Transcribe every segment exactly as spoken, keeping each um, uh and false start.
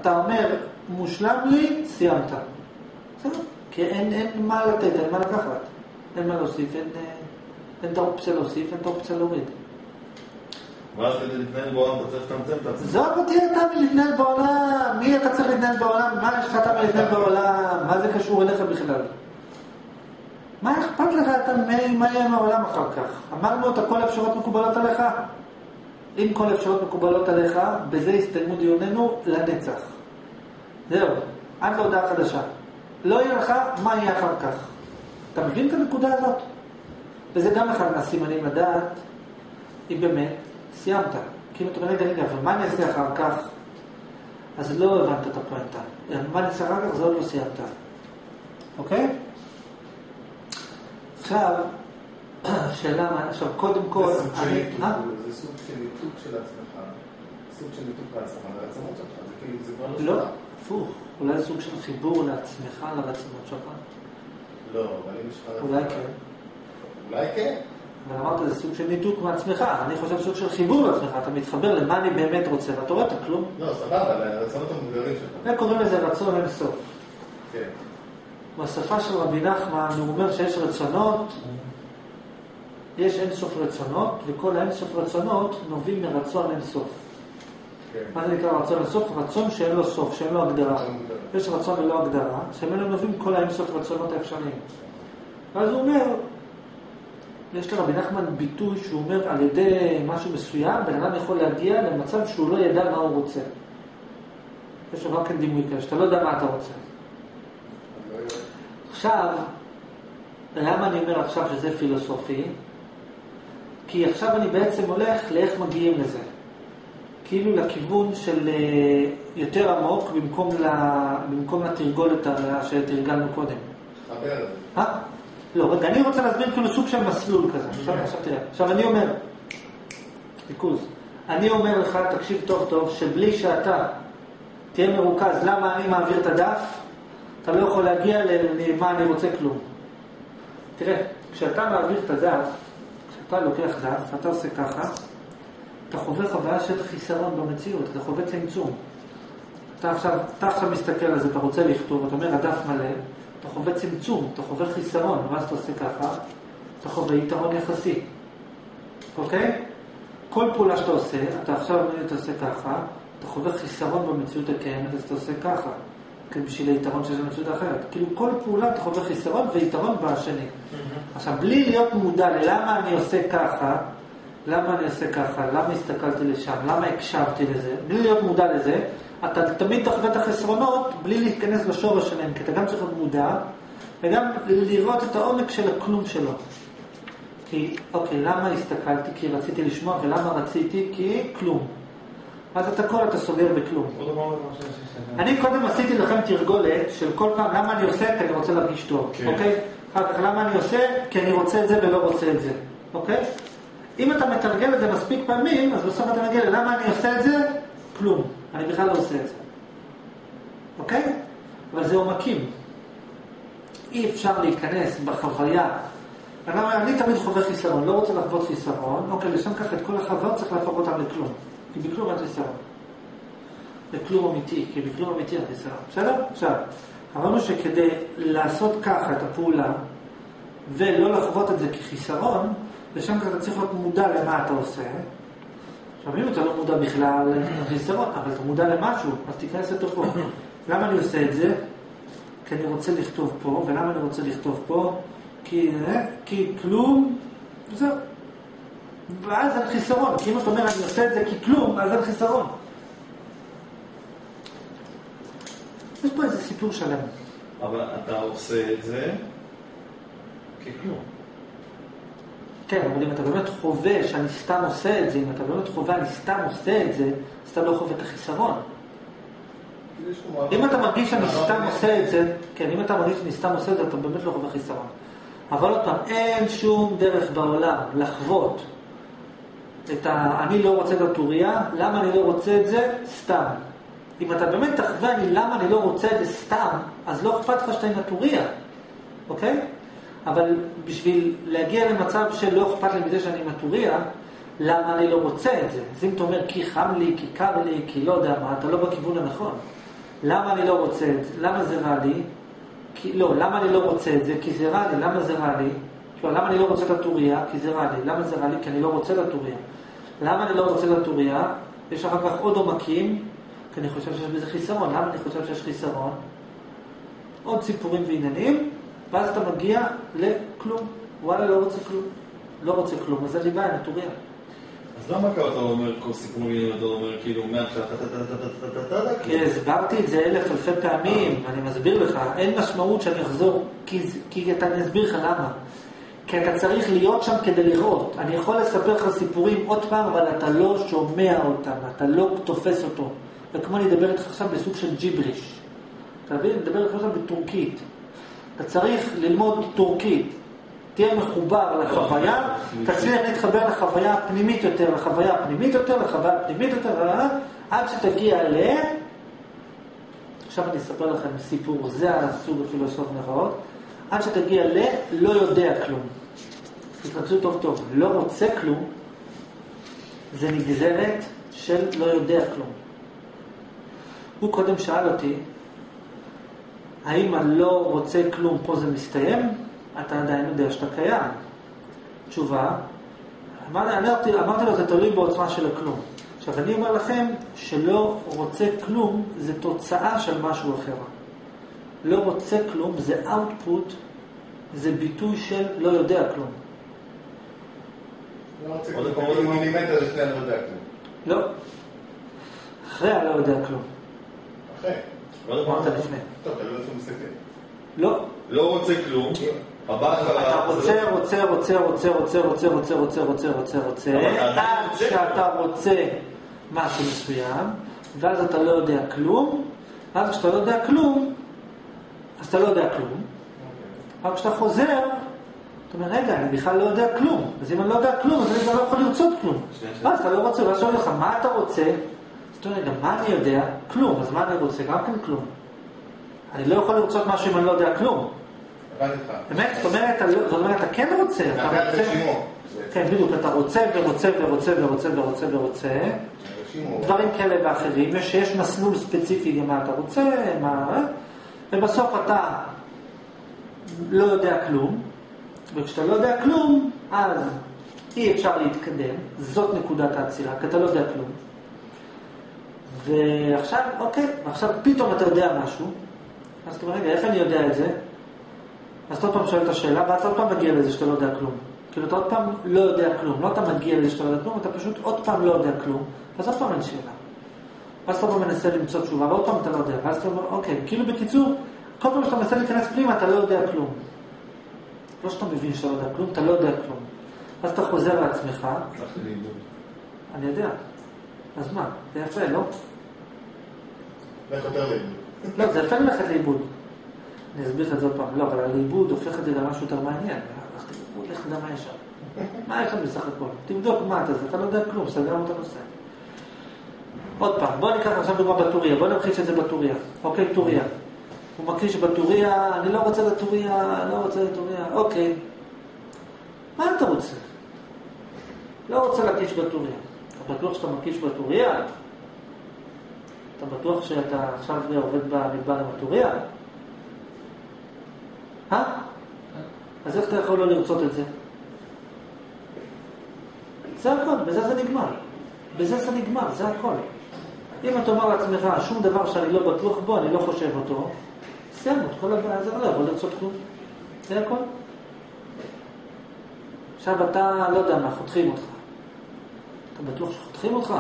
אתה אומר, מושלם לי, סיימת. בסדר? כי אין, אין מה לתת, אין מה לקחת. אין מה להוסיף, אין, אין את האופציה להוסיף, אין את האופציה להוריד. ואז כדי להתנהל בעולם, אתה צריך לצמצם את עצמך. זאת אותי אתה מלהתנהל בעולם. מי אתה צריך להתנהל בעולם? מה יש לך אתה מלהתנהל בעולם? מה זה קשור אליך בכלל? מה אכפת לך אתה מה יהיה עם העולם אחר כך? אמרנו את כל האפשרות מקובלות עליך? אם כל האפשרות מקובלות עליך, בזה יסתיימו דיוננו לנצח. זהו, עד להודעה חדשה. לא יהיה לך מה יהיה אחר כך. אתה מבין את הנקודה הזאת? וזה גם אחד מהסימנים לדעת, אם באמת סיימת. כי אם אתה אומר, רגע, רגע, אבל מה אני אעשה אחר כך? אז לא הבנת את הפואנטה. מה אני אעשה אחר כך? זה עוד לא סיימת. אוקיי? עכשיו, שאלה, עכשיו, קודם כל... זה סוג של ניתוק, זה סוג של ניתוק של עצמך. סוג של ניתוק לעצמך, לרצונות שלך. זה כאילו, זה כבר לא שלך. לא, הפוך. אולי סוג של חיבור לעצמך, לרצונות שלך. לא, אבל אם יש לך... אולי כן. אולי כן. אבל אמרת, זה סוג של ניתוק מעצמך. אני חושב סוג של חיבור לעצמך. אתה מתחבר למה אני באמת רוצה, ואתה רואה את הכלום. לא, סבבה, לרצונות המוגדרים שלך. וקוראים לזה רצון אין סוף. כן. בשפה של רבי נחמן, הוא אומר שיש רצונות, יש אין סוף רצונות, וכל האין סוף רצונות נובעים מרצון אין סוף. כן. מה זה נקרא רצון אין סוף? רצון שאין לו סוף, שאין לו הגדרה. יש רצון ללא הגדרה, שממנו נובעים כל האין סוף רצונות האפשריים. ואז הוא אומר, יש לרבי נחמן ביטוי שהוא אומר, על ידי משהו מסוים, בן אדם יכול להגיע למצב שהוא לא ידע מה הוא רוצה. יש לו רק כן דימוי כזה, שאתה לא יודע מה אתה רוצה. עכשיו, למה אני אומר עכשיו שזה פילוסופי? כי עכשיו אני בעצם הולך לאיך מגיעים לזה. כאילו לכיוון של יותר עמוק במקום, לה, במקום לתרגולת שתרגלנו קודם. חבר את זה. אה? לא, רגע, אני רוצה להסביר כאילו סוג של מסלול כזה. עכשיו, עכשיו תראה. עכשיו אני אומר, ריכוז, אני אומר לך, תקשיב טוב טוב, שבלי שאתה תהיה מרוכז למה אני מעביר את הדף, אתה לא יכול להגיע למה אני רוצה כלום. תראה, כשאתה מעביר את הדף, כשאתה לוקח דף, אתה עושה ככה, אתה חווה חוויה של חיסרון במציאות, אתה חווה צמצום. אתה עכשיו, אתה עכשיו מסתכל על זה, אתה רוצה לכתוב, אתה אומר, הדף מלא, אתה חווה צמצום, אתה חווה חיסרון, ואז אתה עושה ככה, אתה חווה יתרון יחסי. אוקיי? כל פעולה שאתה עושה, אתה עכשיו אתה עושה ככה, אתה חווה חיסרון במציאות הקיימת, אז אתה עושה ככה. בשביל היתרון שיש במציאות אחרת. כאילו כל פעולה אתה חווה חיסרון ויתרון בשני. עכשיו, בלי להיות מודע ללמה אני עושה ככה, למה אני עושה ככה, למה הסתכלתי לשם, למה הקשבתי לזה, בלי להיות מודע לזה, אתה תמיד תחווה את החסרונות בלי להיכנס לשורש שלהם, כי אתה גם צריך להיות מודע, וגם לראות את העומק של הכלום שלו. כי, אוקיי, למה הסתכלתי? כי רציתי לשמוע, ולמה רציתי? כי כלום. אז את הכל אתה סוגר בכלום. אני קודם עשיתי לכם תרגולת של כל פעם למה אני עושה, כי אני רוצה להרגיש טוב. אוקיי? אחר כך למה אני עושה, כי אני רוצה את זה ולא רוצה את זה. אוקיי? אם אתה מתרגל את זה מספיק פעמים, אז בסוף אתה מגיע ללמה אני עושה את זה, כלום. אני בכלל לא עושה את זה. אוקיי? אבל זה עומקים. אי אפשר להיכנס בחוויה. אני תמיד חווה חיסרון, לא רוצה לחוות חיסרון. אוקיי, לשם כך את כל החוויות צריך להפוך אותם לכלום. כי בכלום אין חיסרון. בכלום אמיתי, כי בכלום אמיתי אין חיסרון. בסדר? עכשיו, אמרנו שכדי לעשות ככה את הפעולה, ולא לחוות את זה כחיסרון, לשם כך אתה צריך להיות מודע למה אתה עושה. עכשיו, אם אתה לא מודע בכלל לחיסרון, אבל אתה מודע למשהו, אז תיכנס לתוכו. למה אני עושה את זה? כי אני רוצה לכתוב פה, ולמה אני רוצה לכתוב פה? כי, כי כלום, וזהו. ואז אין חיסרון, כי אם אתה אומר אני עושה את זה כי כלום, אז אין חיסרון. יש פה איזה סיפור שלם. אבל אתה עושה את זה ככלום. כן, אבל אם אתה באמת חווה שאני סתם עושה את זה, אם אתה באמת חווה אני סתם עושה את זה, אז אתה לא חווה את החיסרון. אם אתה מרגיש שאני סתם עושה את זה, כן, אם אתה מרגיש שאני סתם עושה את זה, אתה באמת לא חווה חיסרון. אבל עוד פעם, אין שום דרך בעולם לחוות את ה... אני לא רוצה את הטוריה, למה אני לא רוצה את זה? סתם. אם אתה באמת תחווה אני למה אני לא רוצה את זה סתם, אז לא אכפת לך שאתה עם הטוריה, אוקיי? אבל בשביל להגיע למצב שלא אכפת לי מזה שאני עם הטוריה, למה אני לא רוצה את זה? אז אם אתה אומר כי חם לי, כי קר לי, כי לא יודע מה, אתה לא בכיוון הנכון. למה אני לא רוצה את זה? למה זה רע לי? כי, לא, למה אני לא רוצה את זה? כי זה רע לי. למה זה רע לי? לא, למה אני לא רוצה את הטוריה? כי זה רע לי. למה זה רע לי? כי אני לא רוצה את הטוריה. למה אני לא רוצה את הטוריה? יש אחר כך עוד עומקים, כי אני חושב שיש בזה חיסרון. למה אני חושב שיש חיסרון? עוד סיפורים ועניינים, ואז אתה מגיע לכלום. וואלה, לא רוצה כלום. לא רוצה כלום, אז אני בא עם הטוריה. אז למה כאן אתה אומר כל סיפור ועניינים, אתה אומר כאילו מעכשיו, כי הסברתי את זה אלף אלפי פעמים, ואני מסביר לך, אין משמעות שאני אחזור, כי אני אסביר לך למה. כי אתה צריך להיות שם כדי לראות. אני יכול לספר לך סיפורים עוד פעם, אבל אתה לא שומע אותם, אתה לא תופס אותו. וכמו אני אדבר איתך עכשיו בסוג של ג'יבריש. אתה מבין? אני אדבר איתך עכשיו בטורקית. אתה צריך ללמוד טורקית. תהיה מחובר לחוויה, תצליח להתחבר לחוויה הפנימית יותר, לחוויה הפנימית יותר, לחוויה הפנימית יותר, עד שתגיע ל... עכשיו אני אספר לכם סיפור, זה הסוג הפילוסוף נראות, עד שתגיע ל... לא יודע כלום. תתרצו טוב טוב, לא רוצה כלום, זה נגזרת של לא יודע כלום. הוא קודם שאל אותי, האם הלא רוצה כלום פה זה מסתיים? אתה עדיין יודע שאתה קיים. תשובה, אמרתי, אמרתי לו, זה תלוי בעוצמה של הכלום. עכשיו, אני אומר לכם שלא רוצה כלום זה תוצאה של משהו אחר. לא רוצה כלום זה output, זה ביטוי של לא יודע כלום. לא רוצה כלום, מילימטר לפני אני לא יודע כלום. לא. אחרי אני לא יודע כלום. אחרי? אמרת לפני. טוב, אתה לא יודע שהוא מסתכל. לא. לא רוצה כלום. אתה רוצה, רוצה, רוצה, רוצה, רוצה, רוצה, רוצה, רוצה, רוצה, רוצה, רוצה, עד שאתה רוצה משהו מסוים, ואז אתה לא יודע כלום, ואז כשאתה לא יודע כלום, אז אתה לא יודע כלום. אבל כשאתה חוזר, אתה אומר, רגע, אני בכלל לא יודע כלום. אז אם אני לא יודע כלום, אז אני גם לא יכול לרצות כלום. ואז אתה לא רוצה, ואז שואל לך, מה אתה רוצה? אז אתה אומר, רגע, מה אני יודע? כלום. אז מה אני רוצה? גם כן כלום. אני לא יכול לרצות משהו אם אני לא יודע כלום. באמת, זאת אומרת, זאת אומרת, אתה כן רוצה, אתה רוצה, כן, בדיוק, אתה רוצה ורוצה ורוצה ורוצה ורוצה ורוצה, דברים כאלה ואחרים, שיש מסלול ספציפי למה אתה רוצה, ובסוף אתה לא יודע כלום, וכשאתה לא יודע כלום, אז אי אפשר להתקדם, זאת נקודת העצירה, כי אתה לא יודע כלום. ועכשיו, אוקיי, עכשיו פתאום אתה יודע משהו, אז אתה אומר, רגע, איך אני יודע את זה? אז אתה עוד פעם שואל את השאלה, ואז עוד פעם מגיע לזה שאתה לא יודע כלום. כאילו אתה עוד פעם לא יודע כלום, לא אתה מגיע לזה שאתה לא יודע כלום, אתה פשוט עוד פעם לא יודע כלום, אז עוד פעם אין שאלה. ואז אתה עוד פעם מנסה למצוא תשובה, ועוד פעם אתה לא יודע, ואז אתה אומר, אוקיי, כאילו בקיצור, כל פעם שאתה מנסה להיכנס פנימה, אתה לא יודע כלום. לא שאתה מבין שאתה לא יודע כלום, אתה לא יודע כלום. אז אתה חוזר לעצמך. אני יודע. אז מה? זה יפה, לא? לך יותר לאיבוד. לא, זה יפה ללכת לאיבוד. אני אסביר את זה עוד פעם. לא, אבל הליבוד הופך את זה למשהו יותר מעניין. הלכתי לאיבוד, לך תדע מה יש שם. מה יש שם בסך הכל? תבדוק מה אתה זה, אתה לא יודע כלום, סגרנו את הנושא. עוד פעם, בוא ניקח עכשיו דוגמה בטוריה, בוא נמחיש את זה בטוריה. אוקיי, טוריה. הוא מכחיש בטוריה, אני לא רוצה לטוריה, לא רוצה לטוריה, אוקיי. מה אתה רוצה? לא רוצה להקיש בטוריה. אתה בטוח שאתה מקיש בטוריה? אתה בטוח שאתה עכשיו עובד במדבר עם הטוריה? אה? אז איך אתה יכול לא לרצות את זה? זה הכל, בזה זה נגמר. בזה זה נגמר, זה הכל. אם אתה אומר לעצמך, שום דבר שאני לא בטוח בו, אני לא חושב אותו, סיימנו את כל הבעיה, זה לא יכול לרצות כלום. זה הכל. עכשיו אתה, לא יודע מה, חותכים אותך. אתה בטוח שחותכים אותך?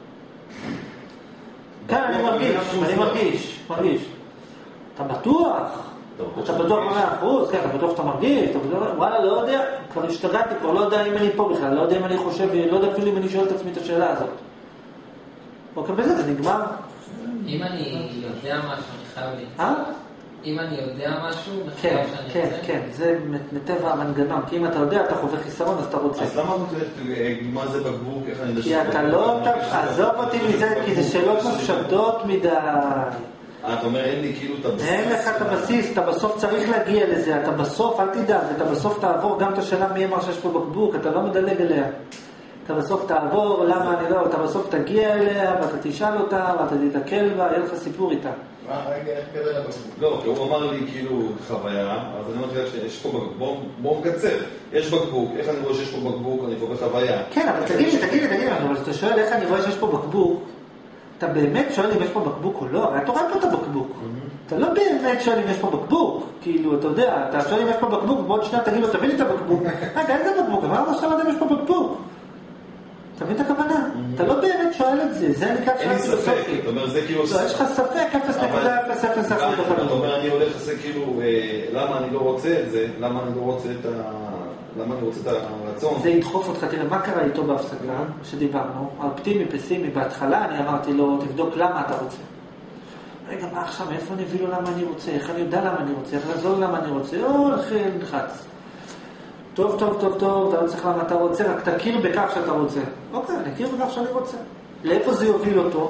כן, אני מרגיש, אני מרגיש, מרגיש. אתה בטוח? אתה בטוח מאה אחוז, כן, אתה בטוח שאתה מרגיש, אתה בטוח, וואלה, לא יודע, כבר השתגעתי, כבר לא יודע אם אני פה בכלל, לא יודע אם אני חושב, לא יודע אפילו אם אני שואל את עצמי את השאלה הזאת. אוקיי, בזה זה נגמר. אם אני יודע משהו, אני חייב לי. אה? אם אני יודע משהו, כן, כן, כן, זה מטבע המנגנון, כי אם אתה יודע, אתה חווה חיסרון, אז אתה רוצה. אז למה אתה יודע מה זה בקבוק, איך אני יודע כי אתה לא, עזוב אותי מזה, כי זה שאלות מפשטות מדי. אתה אומר, אין לי כאילו את הבסיס. אין לך את הבסיס, אתה בסוף צריך להגיע לזה, אתה בסוף, אל תדאג, אתה בסוף תעבור גם את השאלה מי אמר שיש פה בקבוק, אתה לא מדלג אליה. אתה בסוף תעבור, למה אני לא, אתה בסוף תגיע אליה, ואתה תשאל אותה, ואתה תתקל בה, יהיה לך סיפור איתה. מה, רגע, איך כדי לבקבוק? לא, כי הוא אמר לי כאילו חוויה, אז אני אמרתי לה שיש פה בקבוק, בואו נקצר, יש בקבוק, איך אני רואה שיש פה בקבוק, אני פה בחוויה. כן, אבל תגיד לי, תגיד לי, תגיד לי, אבל אתה שואל איך אני רואה שיש פה בקבוק, אתה באמת שואל אם יש פה בקבוק או לא, הרי אתה רואה פה את הבקבוק. אתה לא באמת שואל אם יש פה בקבוק, כאילו, אתה יודע, אתה שואל אם יש פה בקבוק, ובעוד שניה תגיד לו, תביא לי את הבקבוק. רגע, איזה בקבוק? אבל אתה שואל אם יש פה בקבוק. אתה מבין את הכוונה? אתה לא באמת שואל את זה, זה נקרא אין לי ספק, אתה אומר, זה כאילו... יש לך ספק, אפס נקודה אפס אפס אחוז. אתה אומר, אני הולך לזה כאילו, למה אני לא רוצה את זה, למה אני לא רוצה את ה... למה אני רוצה את הרצון? זה ידחוף אותך, תראה, מה קרה איתו בהפסקה שדיברנו? אופטימי, פסימי, בהתחלה אני אמרתי לו, תבדוק למה אתה רוצה. רגע, מה עכשיו, איפה אני אביא לו למה אני רוצה? איך אני יודע למה אני רוצה? איך לעזור למה אני רוצה? או, לכן נלחץ. טוב, טוב, טוב, טוב, אתה לא צריך למה אתה רוצה, רק תכיר בכך שאתה רוצה. אוקיי, אני אכיר בכך שאני רוצה. לאיפה זה יוביל אותו?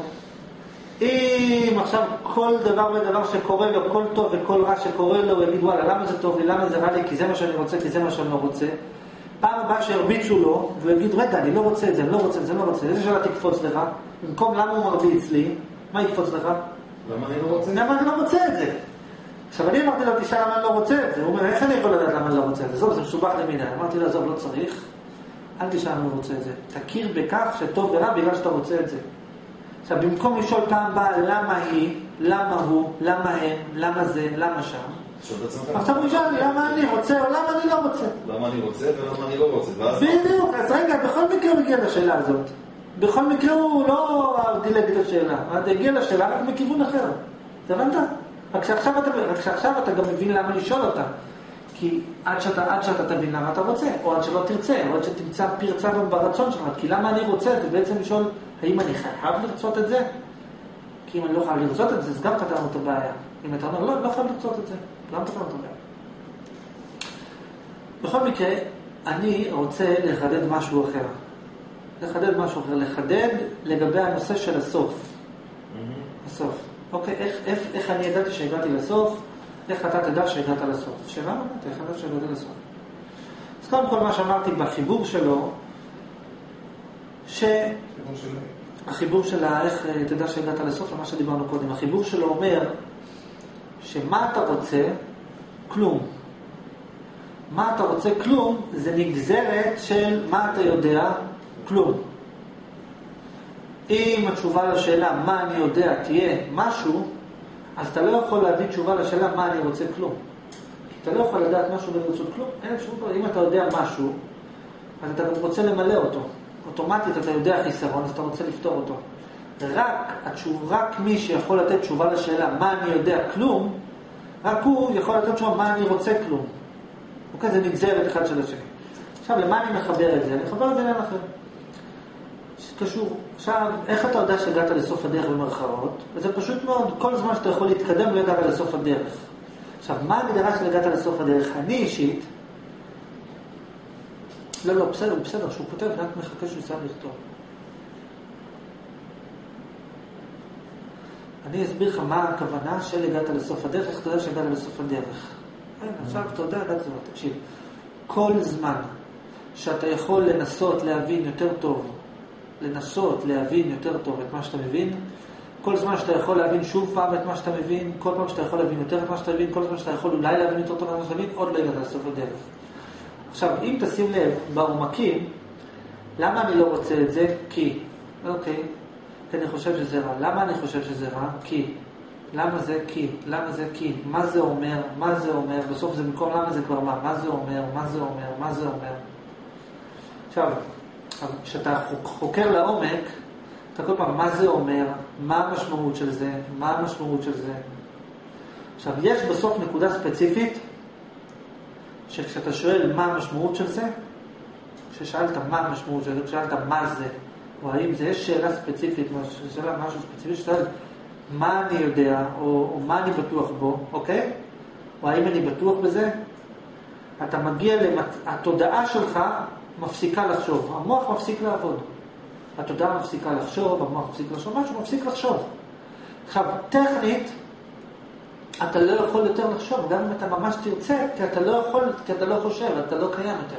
אם עכשיו כל דבר ודבר שקורה לו, כל טוב וכל רע שקורה לו, הוא יגיד, וואלה, למה זה טוב לי, למה זה רע לי, כי זה מה שאני רוצה, כי זה מה שאני לא רוצה. פעם הבאה שהרביצו לו, והוא יגיד, רגע, אני לא רוצה את זה, אני לא רוצה את זה, אני לא רוצה את זה, איזה שאלה תקפוץ לך? במקום למה הוא מרביץ לי, מה יקפוץ לך? למה אני לא רוצה? למה אני לא רוצה את זה? עכשיו אני אמרתי לו, תשאל למה אני לא רוצה את זה. הוא אומר, איך אני יכול לדעת למה אני לא רוצה את זה? זאת, זה מסובך למידי. אמרתי לו, עזוב, לא צריך. אל תשאל למה אני רוצה את זה. תכיר בכך שטוב ורע בגלל שאתה רוצה את זה. עכשיו, במקום לשאול פעם הבאה למה היא, למה הוא, למה הם, למה זה, למה שם. עכשיו הוא ישאל למה אני רוצה או למה אני לא רוצה. למה אני רוצה ולמה אני לא רוצה. בדיוק, אז רגע, בכל מקרה הוא הגיע לשאלה הזאת. בכל מקרה הוא לא דילג את השאלה. הוא הגיע לשאלה רק מכיוון אחר. אתה הבנת? רק שעכשיו אתה, רק שעכשיו אתה גם מבין למה לשאול אותה. כי עד שאתה, עד שאתה תבין למה אתה רוצה, או עד שלא תרצה, או עד שתמצא פרצה ברצון שלך. כי למה אני רוצה, זה בעצם לשאול, האם אני חייב לרצות את זה? כי אם אני לא חייב לרצות את זה, אז גם פתרנו את הבעיה. אם אתה אומר, לא, לא חייב לרצות את זה. גם פתרנו את הבעיה. בכל מקרה, אני רוצה לחדד משהו אחר. לחדד משהו אחר. לחדד לגבי הנושא של הסוף. הסוף. אוקיי, איך, איך, איך אני ידעתי שהגעתי לסוף? איך אתה תדע שהגעת לסוף? שאלה באמת, איך ידעת שהגעתי לסוף? אז קודם כל מה שאמרתי בחיבור שלו, שהחיבור שלה, איך תדע שהגעת לסוף, למה שדיברנו קודם, החיבור שלו אומר, שמה אתה רוצה? כלום. מה אתה רוצה? כלום, זה נגזרת של מה אתה יודע? כלום. אם התשובה לשאלה מה אני יודע תהיה משהו, אז אתה לא יכול להביא תשובה לשאלה מה אני רוצה כלום. אתה לא יכול לדעת משהו ולרצות כלום. אין אפשרות. אם אתה יודע משהו, אז אתה גם רוצה למלא אותו. אוטומטית אתה יודע חיסרון, אז אתה רוצה לפתור אותו. רק, התשוב, רק מי שיכול לתת תשובה לשאלה מה אני יודע כלום, רק הוא יכול לתת תשובה מה אני רוצה כלום. אוקיי, זה נגזרת אחד של השני. עכשיו, למה אני מחבר את זה? אני מחבר את זה לעניין אחר. קשור. עכשיו, איך אתה יודע שהגעת לסוף הדרך במרכאות? וזה פשוט מאוד, כל זמן שאתה יכול להתקדם לא הגעת לסוף הדרך. עכשיו, מה ההגדרה של הגעת לסוף הדרך? אני אישית, לא, לא, בסדר, בסדר, שהוא כותב, רק מחכה שהוא יסיים לכתוב. אני אסביר לך מה הכוונה של הגעת לסוף הדרך, איך אתה יודע שהגעת לסוף הדרך. אין, עכשיו אתה יודע, הגעת לסוף הדרך. תקשיב, כל זמן שאתה יכול לנסות להבין יותר טוב, לנסות להבין יותר טוב את מה שאתה מבין, כל זמן שאתה יכול להבין שוב פעם את מה שאתה מבין, כל פעם שאתה יכול להבין יותר את מה שאתה מבין, כל זמן שאתה יכול אולי להבין יותר טוב את מה שאתה מבין, עוד לא הגעת לסוף הדרך. עכשיו, אם תשים לב, בעומקים, למה אני לא רוצה את זה? כי, אוקיי, כי אני חושב שזה רע. למה אני חושב שזה רע? כי. למה זה? כי. למה זה? כי. מה זה אומר? מה זה אומר? בסוף זה במקום למה זה כבר מה? מה זה אומר? מה זה אומר? מה זה אומר? עכשיו, כשאתה חוקר לעומק, אתה כל פעם, מה זה אומר? מה המשמעות של זה? מה המשמעות של זה? עכשיו, יש בסוף נקודה ספציפית, שכשאתה שואל מה המשמעות של זה, כששאלת מה המשמעות של זה, כששאלת מה זה, או האם זה, יש שאלה ספציפית, שאלה משהו ספציפי, ששאל מה אני יודע, או, או מה אני בטוח בו, אוקיי? או האם אני בטוח בזה, אתה מגיע למת... התודעה שלך מפסיקה לחשוב, המוח מפסיק לעבוד. התודעה מפסיקה לחשוב, המוח מפסיק לחשוב, משהו מפסיק לחשוב. עכשיו, טכנית, אתה לא יכול יותר לחשוב, גם אם אתה ממש תרצה, כי אתה לא יכול, כי אתה לא חושב, אתה לא קיים יותר.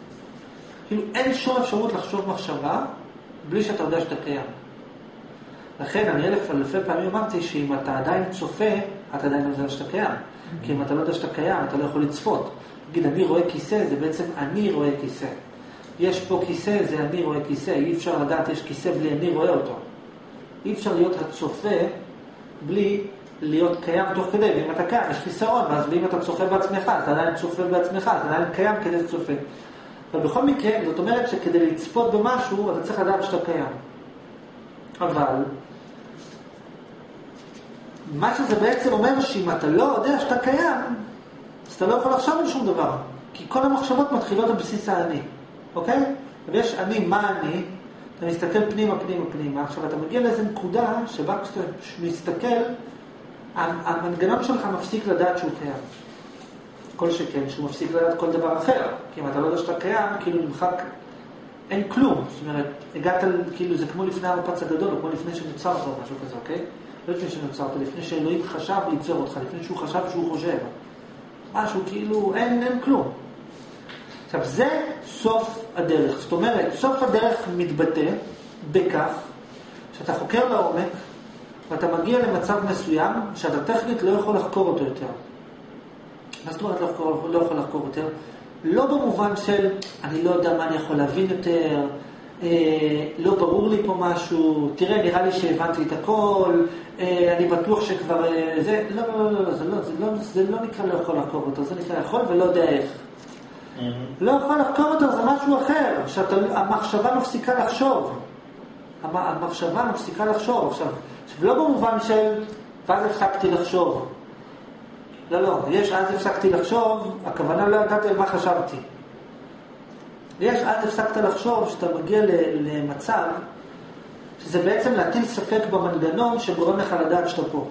כאילו, אין שום אפשרות לחשוב מחשבה, בלי שאתה יודע שאתה קיים. לכן אני אלף אלפי פעמים אמרתי שאם אתה עדיין צופה, אתה עדיין לא יודע שאתה קיים. כי אם אתה לא יודע שאתה קיים, אתה לא יכול לצפות. תגיד, אני רואה כיסא, זה בעצם אני רואה כיסא. יש פה כיסא, זה אני רואה כיסא. אי אפשר לדעת, יש כיסא בלי אני רואה אותו. אי אפשר להיות הצופה בלי להיות קיים תוך כדי. ואם אתה קיים, יש חיסרון, ואז ואם אתה צופה בעצמך, אתה עדיין צופה בעצמך, אתה עדיין קיים כדי לצופה. אבל בכל מקרה, זאת אומרת שכדי לצפות במשהו, אתה צריך לדעת שאתה קיים. אבל, מה שזה בעצם אומר שאם אתה לא יודע שאתה קיים, אז אתה לא יכול לחשוב על שום דבר. כי כל המחשבות מתחילות על בסיס האני. אוקיי? ויש אני, מה אני? אתה מסתכל פנימה, פנימה, פנימה. עכשיו, אתה מגיע לאיזו נקודה שבה כשאתה מסתכל, המנגנון שלך מפסיק לדעת שהוא קיים. כל שכן, שהוא מפסיק לדעת כל דבר אחר. כי אם אתה לא יודע שאתה קיים, כאילו נמחק, אין כלום. זאת אומרת, הגעת, כאילו, זה כמו לפני המפץ הגדול, או כמו לפני שנוצרת או משהו כזה, אוקיי? לא לפני שנוצרת, לפני שאלוהים חשב ליצור אותך, לפני שהוא חשב שהוא חושב. משהו, כאילו, אין, אין כלום. עכשיו, זה סוף הדרך. זאת אומרת, סוף הדרך מתבטא בכך שאתה חוקר לעומק, ואתה מגיע למצב מסוים שאתה טכנית לא יכול לחקור אותו יותר. מה זאת אומרת לא, לחקור, לא יכול לחקור יותר? לא במובן של אני לא יודע מה אני יכול להבין יותר, אה, לא ברור לי פה משהו, תראה, נראה לי שהבנתי את הכל, אה, אני בטוח שכבר... אה, זה, לא, לא, לא, לא, זה לא, זה לא, זה לא נקרא לא יכול לחקור אותו, זה נקרא יכול ולא יודע איך. Mm-hmm. לא יכול לחקור אותו, זה משהו אחר, שהמחשבה מפסיקה לחשוב. המחשבה מפסיקה לחשוב. עכשיו, עכשיו, לא במובן של ואז הפסקתי לחשוב. לא, לא, יש אז הפסקתי לחשוב, הכוונה לא ידעתי על מה חשבתי. ויש אז הפסקת לחשוב שאתה מגיע למצב שזה בעצם להטיל ספק במנגנון שגורם לך לדעת שאתה פה.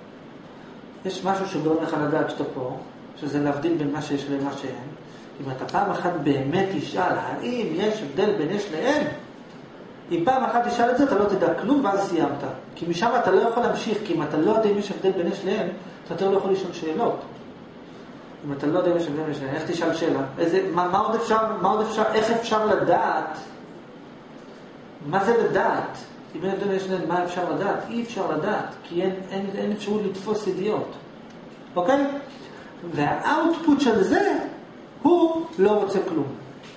יש משהו שגורם לך לדעת שאתה פה, שזה להבדיל בין מה שיש למה שאין. אם אתה פעם אחת באמת תשאל, האם יש הבדל בין יש לאין? אם פעם אחת תשאל את זה, אתה לא תדע כלום, ואז סיימת. כי משם אתה לא יכול להמשיך, כי אם אתה לא יודע אם יש הבדל בין יש לאין, אתה יותר לא יכול לשאול שאלות. אם אתה לא יודע אם יש הבדל בין יש לאין, איך תשאל שאלה? איזה, מה, מה עוד אפשר, מה עוד אפשר, איך אפשר לדעת? מה זה לדעת? אם אין הבדל בין יש לאין, מה אפשר לדעת? אי אפשר לדעת, כי אין, אין, אין אפשרות לתפוס ידיעות. אוקיי? והאוטפוט של זה, הוא לא רוצה כלום.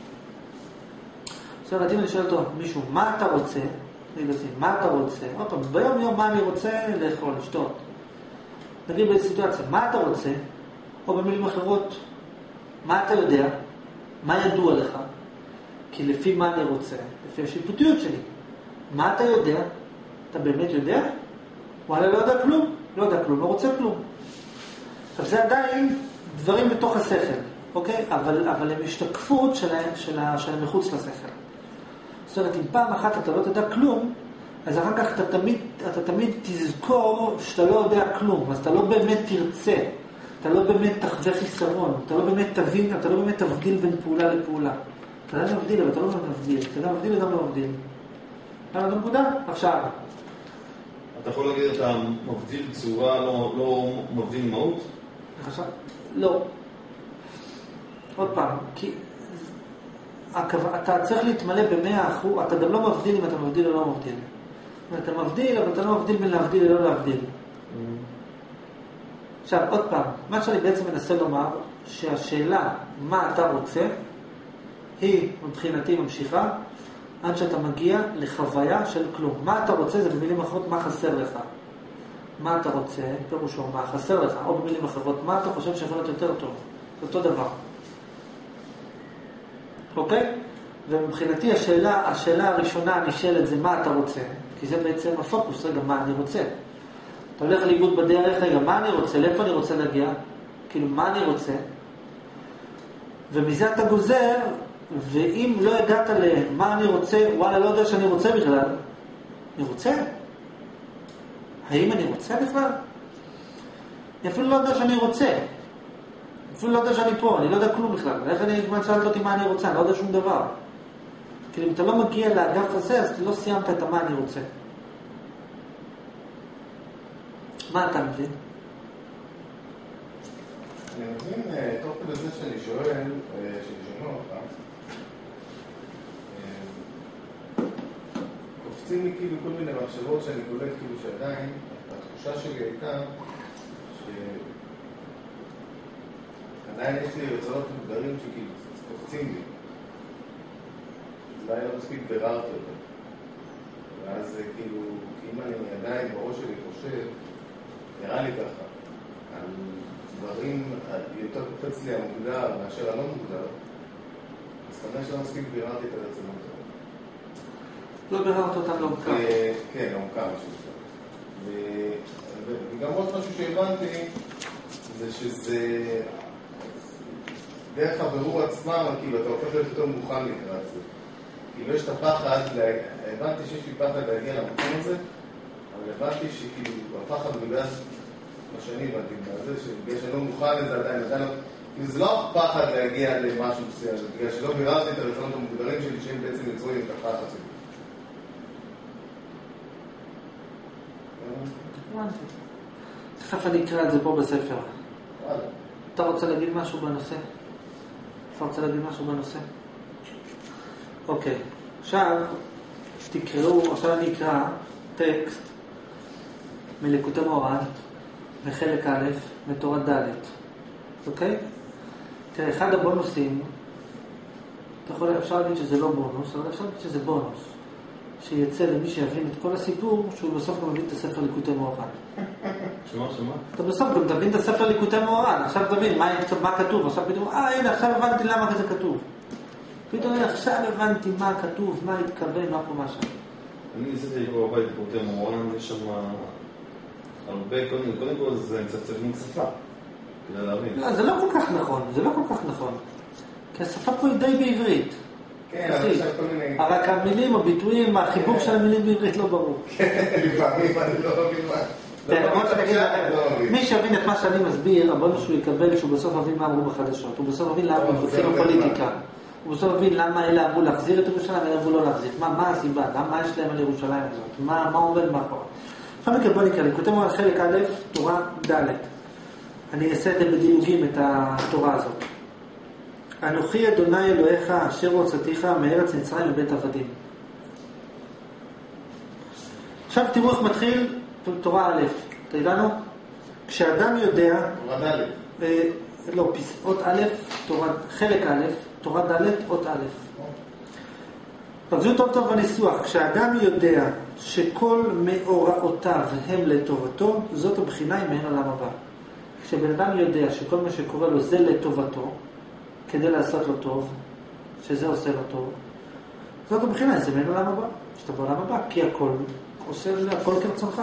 עכשיו, אם אני שואל אותו, מישהו, מה אתה רוצה? אני רוצה, מה אתה רוצה? עוד פעם, ביום יום מה אני רוצה? לאכול, לשתות. נגיד באיזו סיטואציה, מה אתה רוצה? או במילים אחרות, מה אתה יודע? מה ידוע לך? כי לפי מה אני רוצה? לפי השיפוטיות שלי. מה אתה יודע? אתה באמת יודע? וואלה, לא יודע כלום. לא יודע כלום, לא רוצה כלום. עכשיו, זה עדיין דברים בתוך השכל. אוקיי? אבל, אבל הם השתקפות שלהם, שלה, שלהם מחוץ לשכל. זאת אומרת, אם פעם אחת אתה לא תדע כלום, אז אחר כך אתה תמיד, אתה תמיד תזכור שאתה לא יודע כלום, אז אתה לא באמת תרצה, אתה לא באמת תחווה חיסרון, אתה לא באמת תבין, אתה לא באמת תבדיל בין פעולה לפעולה. אתה לא מבדיל, אבל אתה לא מבדיל, אתה לא מבדיל, אתה לא מבדיל. למה נקודה? עכשיו. אתה יכול להגיד, אתה מבדיל צורה, לא, לא מבדיל מהות? חשב? לא. עוד פעם, כי אתה צריך להתמלא במאה אחוז, אתה גם לא מבדיל אם אתה מבדיל או לא מבדיל. אתה מבדיל, אבל אתה לא מבדיל בין להבדיל או לא להבדיל. עכשיו, עוד פעם, מה שאני בעצם מנסה לומר, שהשאלה מה אתה רוצה, היא מבחינתי ממשיכה, עד שאתה מגיע לחוויה של כלום. מה אתה רוצה זה במילים אחרות מה חסר לך. מה אתה רוצה, פירושו מה חסר לך, או במילים אחרות, מה אתה חושב שיכול להיות יותר טוב. זה אותו דבר. אוקיי? ומבחינתי השאלה, השאלה הראשונה נשאלת זה מה אתה רוצה, כי זה בעצם הפוקוס, רגע, מה אני רוצה. אתה הולך לאיבוד בדרך, רגע, מה אני רוצה, לאיפה אני רוצה להגיע, כאילו, מה אני רוצה, ומזה אתה גוזר, ואם לא הגעת למה אני רוצה, וואלה, לא יודע שאני רוצה בכלל, אני רוצה? האם אני רוצה בכלל? אני אפילו לא יודע שאני רוצה. אפילו לא יודע שאני פה, אני לא יודע כלום בכלל. איך אני, אם שאלת אותי מה אני רוצה, אני לא יודע שום דבר. כי אם אתה לא מגיע לאגף הזה, אז לא סיימת את מה אני רוצה. מה אתה מבין? אני מבין, תוך כדי זה שאני שואל, שאני שומע אותך, קופצים לי כאילו כל מיני מחשבות שאני קולט כאילו שעדיין, התחושה שלי הייתה שעדיין יש לי רצונות מוגדרים שכאילו קופצים לי. אולי לא מספיק ביררתי אותם. ואז כאילו, אם אני עדיין בראש שלי חושב, נראה לי ככה, על דברים יותר קופץ לי המוגדר מאשר הלא מוגדר, אז כנראה שלא מספיק ביררתי את הרצונות האלה. לא ביררת אותם לעומקה. כן, לעומקה משהו כזה. וגם עוד משהו שהבנתי, זה שזה דרך הבירור עצמם, כאילו אתה הופך להיות יותר מוכן לקראת זה. כאילו יש את הפחד, הבנתי שיש לי פחד להגיע למקום הזה, אבל הבנתי שכאילו הפחד בגלל מה שאני הבנתי בזה, שבגלל שאני לא מוכן לזה עדיין, עדיין לא, כאילו זה לא הפחד להגיע למשהו מסוים, זה בגלל שלא ביררתי את הרצונות המוגדרים שלי, שהם בעצם יצרו את הפחד שלי. הבנתי. תכף אני אקרא את זה פה בספר. אתה רוצה להגיד משהו בנושא? אתה רוצה להגיד משהו בנושא? אוקיי. עכשיו, תקראו, עכשיו אני אקרא טקסט מליקוטי מוהר"ן, מחלק א', מתורת ד'. אוקיי? תראה, אחד הבונוסים, אתה יכול, אפשר להגיד שזה לא בונוס, אבל אפשר להגיד שזה בונוס. שיצא למי שיבין את כל הסיפור, שהוא בסוף גם מבין את הספר ליקוטי מוהר"ן. שמה, שמה? אתה בסוף גם תבין את הספר ליקוטי מוהר"ן, עכשיו תבין מה, מה כתוב, עכשיו פתאום, אה הנה עכשיו הבנתי למה זה כתוב. פתאום עכשיו הבנתי מה כתוב, מה התכוון, מה פה מה שם. אני ניסיתי לקרוא בבית ליקוטי מוהר"ן, יש שם הרבה, קודם, קודם כל זה קצת צריכים שפה, כדי להבין. לא, זה לא כל כך נכון, זה לא כל כך נכון. כי השפה פה היא די בעברית. כן, אבל יש כל מיני... רק המילים, הביטויים, החיבור של המילים בעברית לא ברור. כן, לפעמים אני לא מבין מה... מי שיבין את מה שאני מסביר, הבונוס שהוא יקבל שהוא בסוף מבין מה אמרו בחדשות, הוא בסוף מבין למה מבחינו פוליטיקה, הוא בסוף מבין למה אלה אמרו להחזיר את ירושלים ואלה אמרו לא להחזיר, מה הסיבה, מה יש להם על ירושלים הזאת, מה עומד מאחור. עכשיו מכן בוא נקרא, כותב על חלק א', תורה ד', אני אעשה את זה בדילוגים את התורה הזאת. אנוכי אדוני אלוהיך אשר הוצאתיך מארץ מצרים מבית עבדים. עכשיו תראו איך מתחיל תורה א', אתה ידענו? כשאדם יודע... תורה ד'. אה, לא, אות א', תורה, חלק א', תורה ד', אות א'. תחזרו טוב טוב בניסוח. כשאדם יודע שכל מאורעותיו הם לטובתו, זאת הבחינה עם מעין עולם הבא. כשבן אדם יודע שכל מה שקורה לו זה לטובתו, כדי לעשות לו טוב, שזה עושה לו טוב, זאת הבחינה, זה מעין עולם הבא. שאתה בעולם הבא, כי הכל עושה הכל כרצונך.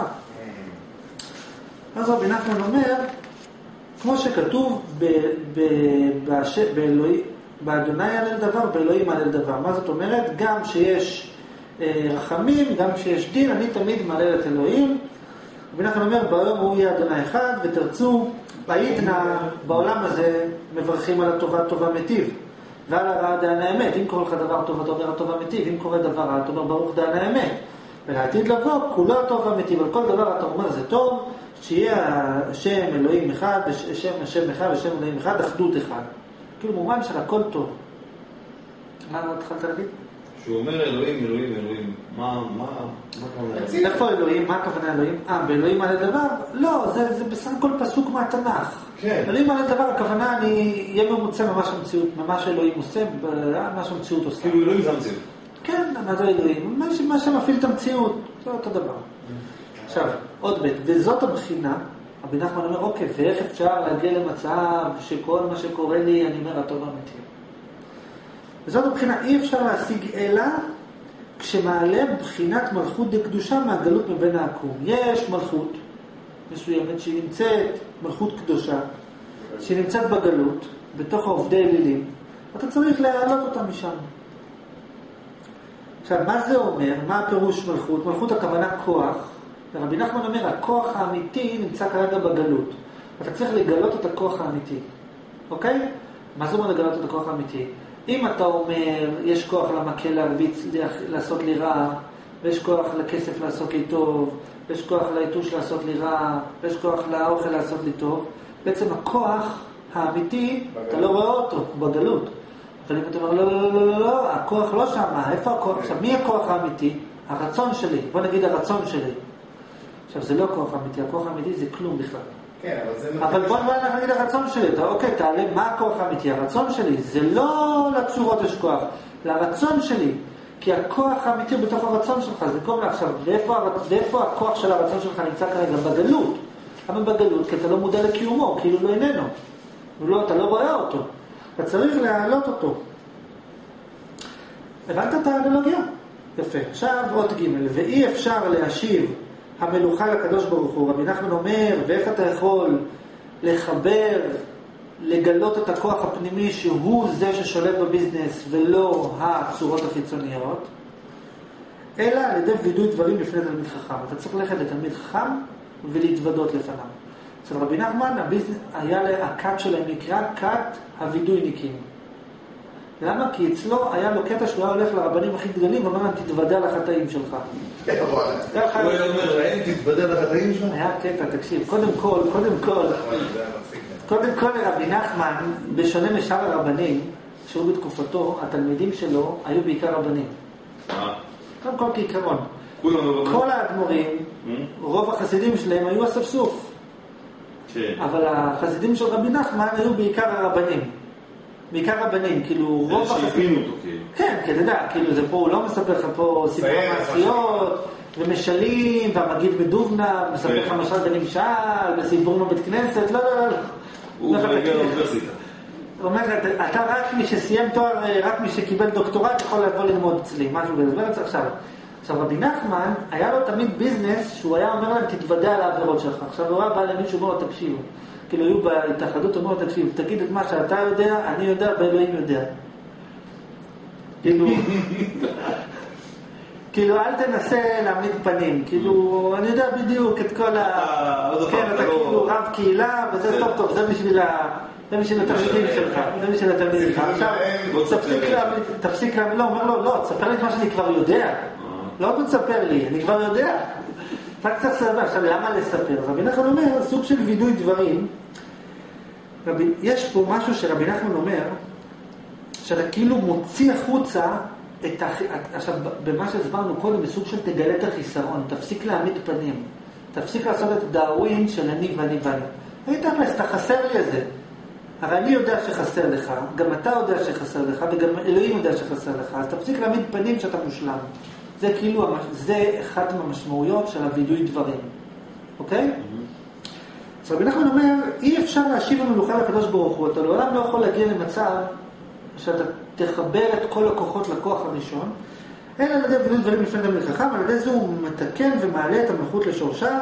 אז רבי נחמן אומר, כמו שכתוב באלוהים, באדוני יעלל דבר, באלוהים יעלל דבר. מה זאת אומרת? גם שיש אה, רחמים, גם שיש דין, אני תמיד מעלל את אלוהים. רבי נחמן אומר, ביום הוא יהיה אדוני אחד, ותרצו, בעידנא, בעולם הזה, מברכים על הטובה טובה מטיב, ועל הרעה דען האמת. אם קורה לך דבר טוב, אתה אומר הטובה מטיב, אם קורה דבר רע, אתה אומר ברוך דען האמת. ולעתיד לבוא, כולו טובה מטיב, על כל דבר אתה אומר זה טוב, שיהיה השם אלוהים אחד, השם השם אחד, השם אלוהים אחד, אחדות אחד. כאילו מובן של הכל טוב. מה התחלת להגיד? שהוא אומר אלוהים, אלוהים, אלוהים. מה, מה, מה כמובן? איפה אלוהים? מה הכוונה אלוהים? אה, באלוהים על הדבר? לא, זה, זה בסך הכל פסוק מהתנ"ך. כן. אלוהים על הדבר, הכוונה אני אהיה ממוצא ממש המציאות, ממש אלוהים עושה, מה שהמציאות עושה. כאילו אלוהים זה המציאות. כן, מה זה אלוהים? מה, מה שמפעיל את המציאות, זה אותו דבר. עכשיו, עוד בית, וזאת הבחינה, רבי נחמן אומר, אוקיי, ואיך אפשר להגיע למצב שכל מה שקורה לי, אני אומר, הטוב אמיתי. וזאת הבחינה, אי אפשר להשיג אלא כשמעלה בחינת מלכות דקדושה מהגלות מבין העקום. יש מלכות מסוימת שהיא נמצאת, מלכות קדושה, שהיא נמצאת בגלות, בתוך העובדי אלילים, אתה צריך להעלות אותה משם. עכשיו, מה זה אומר? מה הפירוש מלכות? מלכות הכוונה כוח. רבי נחמן אומר, הכוח האמיתי נמצא כרגע בגלות. אתה צריך לגלות את הכוח האמיתי. אוקיי? מה זה אומר לגלות את הכוח האמיתי? אם אתה אומר, יש כוח למקל להרביץ, לעשות לי רע, ויש כוח לכסף לעשות לי טוב, ויש כוח ליתוש לעשות לי רע, ויש כוח לאוכל לעשות לי טוב, בעצם הכוח האמיתי, בגלות. אתה לא רואה אותו, הוא בגלות. אבל אם אתה אומר, לא, לא, לא, לא, לא, הכוח לא שם, איפה הכוח? עכשיו, מי הכוח האמיתי? הרצון שלי, בוא נגיד הרצון שלי. עכשיו, זה לא כוח אמיתי, הכוח האמיתי זה כלום בכלל. כן, אבל זה... אבל בוא נגיד הרצון שלי, אתה, אוקיי, תעלה, מה הכוח האמיתי? הרצון שלי, זה לא לצורות יש כוח, לרצון שלי. כי הכוח האמיתי בתוך הרצון שלך, זה כל מה עכשיו, ואיפה, ואיפה הכוח של הרצון שלך נמצא כרגע? בגלות. אבל בגלות, כי אתה לא מודע לקיומו, כאילו לא איננו. לא, אתה לא רואה אותו. אתה צריך להעלות אותו. הבנת את האנלוגיה? יפה. עכשיו עוד ג' ואי אפשר להשיב המלוכה לקדוש ברוך הוא. רבי נחמן אומר, ואיך אתה יכול לחבר, לגלות את הכוח הפנימי שהוא זה ששולט בביזנס ולא הצורות החיצוניות, אלא על ידי וידוי דברים לפני תלמיד חכם. אתה צריך ללכת לתלמיד חכם ולהתוודות לפניו. אצל רבי נחמן הביזנס היה להקת שלהם נקרא כת הוידויניקים. למה? כי אצלו היה לו קטע שהוא היה הולך לרבנים הכי גדולים ואומר להם תתוודע לחטאים שלך. הוא היה אומר להם תתוודע לחטאים שלך? היה קטע, תקשיב, קודם כל, קודם כל קודם כל רבי נחמן, בשונה משאר הרבנים שהיו בתקופתו, התלמידים שלו היו בעיקר רבנים. קודם כל כעיקרון כל האדמו"רים, רוב החסידים שלהם היו אספסוף, אבל החסידים של רבי נחמן היו בעיקר הרבנים, בעיקר רבנים, כאילו רוב החסידים, כן, כן, אתה יודע, כאילו זה פה, הוא לא מספר לך פה סיפורי מעשיות ומשלים, והמגיד מדובנה מספר לך משל בנמשל וסיפור בבית כנסת, לא, לא, לא, הוא מגיע לאוניברסיטה. הוא אומר, אתה רק מי שסיים תואר, רק מי שקיבל דוקטורט יכול לבוא ללמוד אצלי, משהו בדבר את זה עכשיו. עכשיו, רבי נחמן, היה לו תמיד ביזנס שהוא היה אומר להם, תתוודע על העבירות שלך. עכשיו, הוא בא למישהו, בוא, תקשיבו. כאילו, היו בהתאחדות, אומר, תקשיב, תגיד את מה שאתה יודע, אני יודע, באלוהים יודע. כאילו, כאילו, אל תנסה להעמיד פנים. כאילו, אני יודע בדיוק את כל ה... כן, אתה כאילו רב קהילה, וזה טוב טוב, זה בשביל ה... זה בשביל התלמידים שלך, זה בשביל התלמידים שלך. עכשיו, תפסיק להעמיד, לא, אומר לו, לא, תספר לי את מה שאני כבר יודע. לא עוד תספר לי, אני כבר יודע. אתה קצת סבבה, עכשיו למה לספר? רבי נחמן אומר, סוג של וידוי דברים. רבי, יש פה משהו שרבי נחמן אומר, שאתה כאילו מוציא החוצה את הח... עכשיו, במה שהסברנו קודם, בסוג של תגלה את החיסרון, תפסיק להעמיד פנים, תפסיק לעשות את דאווין של אני ואני ואני. אני תכלס, אתה חסר לי את זה. הרי אני יודע שחסר לך, גם אתה יודע שחסר לך, וגם אלוהים יודע שחסר לך, אז תפסיק להעמיד פנים שאתה מושלם. זה כאילו, זה אחת מהמשמעויות של הוידוי דברים. אוקיי? אז רבי נחמן אומר, אי אפשר להשיב המלוכה לקדוש ברוך הוא. אתה לעולם לא יכול להגיע למצב שאתה תחבר את כל הכוחות לכוח הראשון, אלא על ידי וידוי דברים לפני תלמיד חכם, על ידי זה הוא מתקן ומעלה את המלכות לשורשה,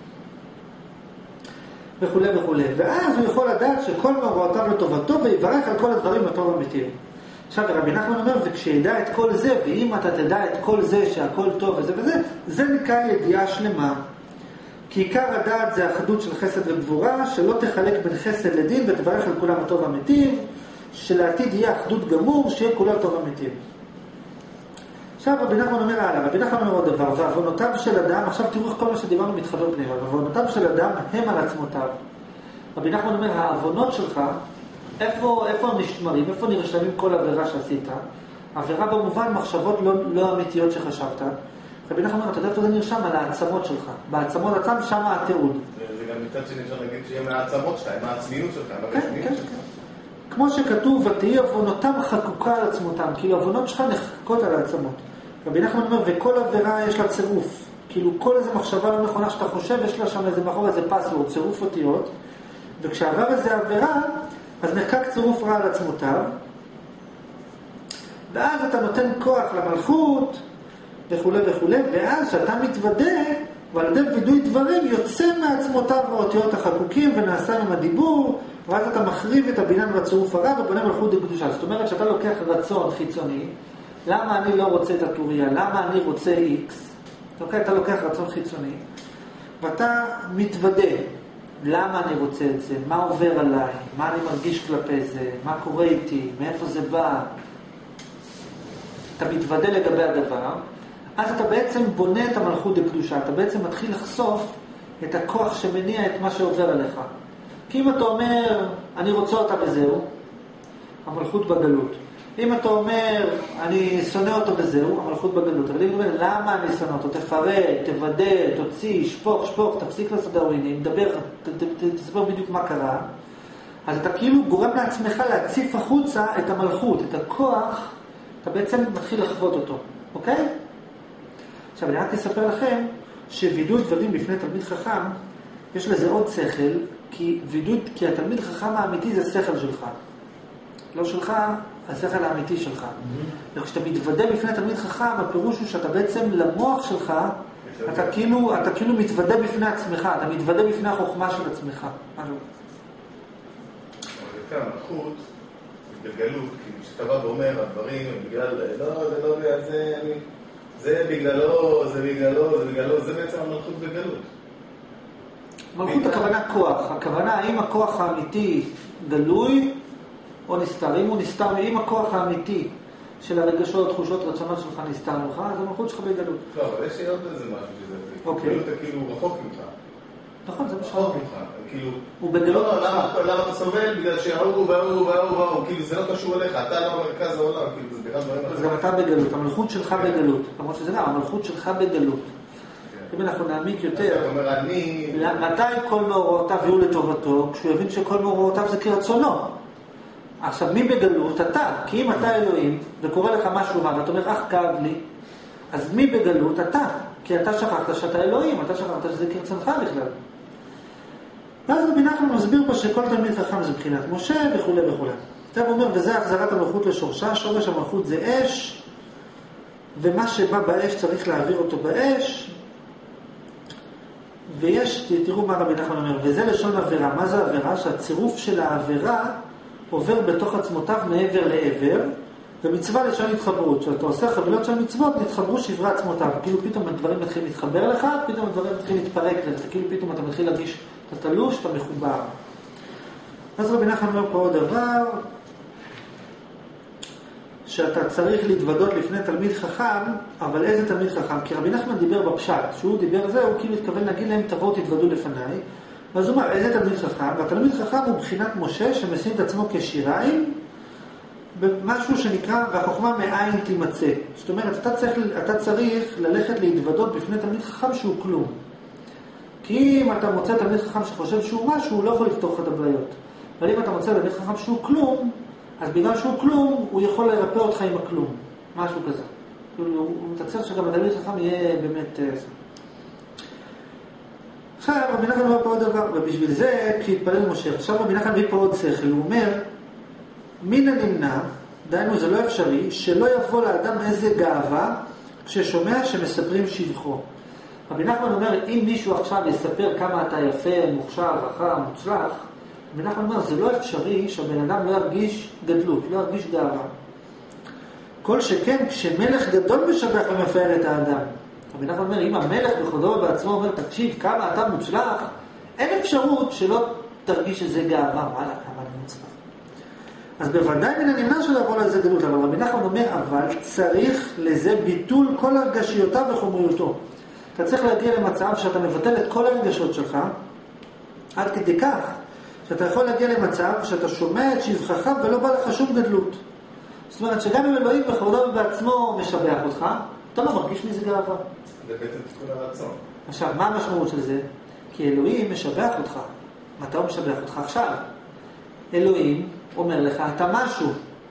וכו' וכו'. ואז הוא יכול לדעת שכל מאורעותיו לטובתו, ויברך על כל הדברים לטוב אמיתי. עכשיו, רבי נחמן אומר, וכשידע את כל זה, ואם אתה תדע את כל זה, שהכל טוב וזה וזה, זה נקרא ידיעה שלמה. כי עיקר הדעת זה האחדות של חסד וגבורה, שלא תחלק בין חסד לדין, ותברך על כולם הטוב אמיתי, שלעתיד יהיה אחדות גמור, שיהיה כולם טוב אמיתי. עכשיו, רבי נחמן אומר הלאה, רבי נחמן אומר עוד דבר, ועוונותיו של אדם, עכשיו תראו איך כל מה שדיברנו מתחבר פנימה, ועוונותיו של אדם הם על עצמותיו. רבי נחמן אומר, העוונות שלך, איפה, איפה נשמרים, איפה נרשמים כל עבירה שעשית? עבירה במובן מחשבות לא, לא אמיתיות שחשבת. רבי נחמן אומר, אתה יודע איפה זה נרשם? על העצמות שלך. בעצמות עצם, שם התיעוד. זה גם מצד שני אפשר להגיד שיהיה מהעצמות שלך, מהעצמיות שלך, כן, כן, כן. כמו שכתוב, ותהי עוונותם חקוקה על עצמותם, כאילו עוונות שלך נחקקות על העצמות. רבי נחמן אומר, וכל עבירה יש לה צירוף. כאילו כל איזה מחשבה לא נכונה שאתה חושב, יש לה שם איזה מאחור איזה פסוורד, צירוף אותיות. וכשעבר איזה עבירה, אז נחקק צירוף רע על עצמותיו, ואז אתה נותן כוח למלכות, וכו' וכו', ואז שאתה מתוודה, ועל ידי וידוי דברים, יוצא מעצמותיו האותיות החקוקים, ונעשה עם הדיבור, ואז אתה מחריב את הבניין והצירוף הרע, ובונה מלכות בקדושה. זאת אומרת שאתה לוקח רצון חיצוני, למה אני לא רוצה את הטוריה, למה אני רוצה איקס, אוקיי? אתה לוקח רצון חיצוני, ואתה מתוודה, למה אני רוצה את זה, מה עובר עליי, מה אני מרגיש כלפי זה, מה קורה איתי, מאיפה זה בא. אתה מתוודה לגבי הדבר, אז אתה בעצם בונה את המלכות בקדושה, אתה בעצם מתחיל לחשוף את הכוח שמניע את מה שעובר עליך. כי אם אתה אומר, אני רוצה אותה וזהו, המלכות בגלות. אם אתה אומר, אני שונא אותו וזהו, המלכות בגלות, אבל אם אתה אומר, למה אני שונא אותו? תפרט, תוודא, תוציא, שפוך, שפוך, תפסיק לעשות דרווינים, דבר, תסבר בדיוק מה קרה. אז אתה כאילו גורם לעצמך להציף החוצה את המלכות, את הכוח, אתה בעצם מתחיל לחוות אותו, אוקיי? עכשיו, אני רק אספר לכם שווידוי דברים בפני תלמיד חכם, יש לזה עוד שכל, כי וידוי, כי התלמיד חכם האמיתי זה שכל שלך. לא שלך, השכל האמיתי שלך. וכשאתה מתוודא בפני תלמיד חכם, הפירוש הוא שאתה בעצם למוח שלך, אתה כאילו, אתה כאילו מתוודא בפני עצמך, אתה מתוודא בפני החוכמה של עצמך. משהו. אבל כאן, החוץ, בגלות, כי כשאתה בא ואומר, הדברים הם בגלל, לא, זה לא, זה, זה בגללו, זה בגללו, זה בגללו, זה בעצם המלכות בגלות. מלכות הכוונה כוח, הכוונה האם הכוח האמיתי גלוי או נסתר. אם הוא נסתר, אם הכוח האמיתי של הרגשות, תחושות, רצונות שלך נסתר לך, אז המלכות שלך בגלות. לא, אבל יש עוד איזה משהו שזה, אוקיי. גלות אתה כאילו רחוק ממך. נכון, זה משהו. רחוק ממך, כאילו... הוא בגלות. לא, למה אתה סובל? בגלל שהאורו והאורו והאורו והאורו, כאילו זה לא קשור אליך, אתה לא מרכז העולם, כאילו זה בכלל דברים... אז גם אתה בגלות, המלכות שלך בגלות. למרות שזה גם, המלכות שלך בגלות. אם אנחנו נעמיק יותר, מתי כל מאורעותיו יהיו לטובתו? כשהוא יבין שכל מאורעותיו זה כרצונו. עכשיו, מי בגלות? אתה. כי אם אתה אלוהים, וקורא לך משהו רע, ואתה אומר, אך כאב לי, אז מי בגלות? אתה. כי אתה שכחת שאתה אלוהים, אתה שכחת שזה כרצונך בכלל. ואז רבי נחמן מסביר פה שכל תלמיד חכם זה מבחינת משה וכו' וכו'. עכשיו הוא אומר, וזה החזרת המלכות לשורשה, שורש המלכות זה אש, ומה שבא באש צריך להעביר אותו באש, ויש, תראו מה רבי נחמן אומר, וזה לשון עבירה. מה זה עבירה? שהצירוף של העבירה עובר בתוך עצמותיו מעבר לעבר, ומצווה לשון התחברות. כשאתה עושה חבילות של מצוות, נתחברו שברי עצמותיו. כאילו פתאום הדברים מתחילים להתחבר לך, פתאום הדברים מתחילים להתפרק לך, כאילו פתאום אתה מתחיל להרגיש, אתה תלוש, אתה מחובר. אז רבי נחמן אומר פה עוד דבר, שאתה צריך להתוודות לפני תלמיד חכם, אבל איזה תלמיד חכם? כי רבי נחמן דיבר בפשט, שהוא דיבר זה, הוא כאילו התכוון להגיד להם, תבואו תתוודו לפניי. אז הוא אומר, איזה תלמיד חכם? והתלמיד חכם הוא בחינת משה שמשים את עצמו כשיריים, במשהו שנקרא, והחוכמה מאין תימצא. זאת אומרת, אתה צריך, אתה צריך ללכת להתוודות בפני תלמיד חכם שהוא כלום. כי אם אתה מוצא תלמיד חכם שחושב שהוא משהו, הוא לא יכול לפתור את הבעיות. אבל אם אתה מוצא תלמיד חכם שהוא כלום, אז בגלל שהוא כלום, הוא יכול לרפא אותך עם הכלום. משהו כזה. אתה צריך שגם התלמיד חכם יהיה באמת... עכשיו, רבי נחמן אומר פה עוד דבר, ובשביל זה, כשהתפלל משה, עכשיו רבי נחמן מביא פה עוד שכל, הוא אומר, מן הנמנע, דיינו זה לא אפשרי, שלא יבוא לאדם איזה גאווה, כששומע שמספרים שבחו. רבי נחמן אומר, אם מישהו עכשיו יספר כמה אתה יפה, מוכשר, חכם, מוצלח, רבי נחמן אומר, זה לא אפשרי שהבן אדם לא ירגיש גדלות, לא ירגיש גאווה. כל שכן, כשמלך גדול משבח ומפאר את האדם. רבי נחמן אומר, אם המלך בכבודו ובעצמו אומר, תקשיב, כמה אתה מוצלח, אין אפשרות שלא תרגיש איזה גאווה, וואלה, כמה אני מוצלח. אז בוודאי מן הנמנע שלא יבוא לזה גדלות, אבל רבי נחמן אומר, אבל צריך לזה ביטול כל הרגשיותיו וחומריותו. אתה צריך להגיע למצב שאתה מבטל את כל הרגשות שלך, עד כדי כך, שאתה יכול להגיע למצב שאתה שומע את שבחך ולא בא לך שום גדלות. זאת אומרת שגם אם אלוהים בכבודו ובעצמו משבח אותך, אתה לא מרגיש מזה גאווה. זה בעצם תיקון הרצון. עכשיו, מה המשמעות של זה? כי אלוהים משבח אותך. מתי הוא משבח אותך? עכשיו. אלוהים אומר לך, אתה משהו.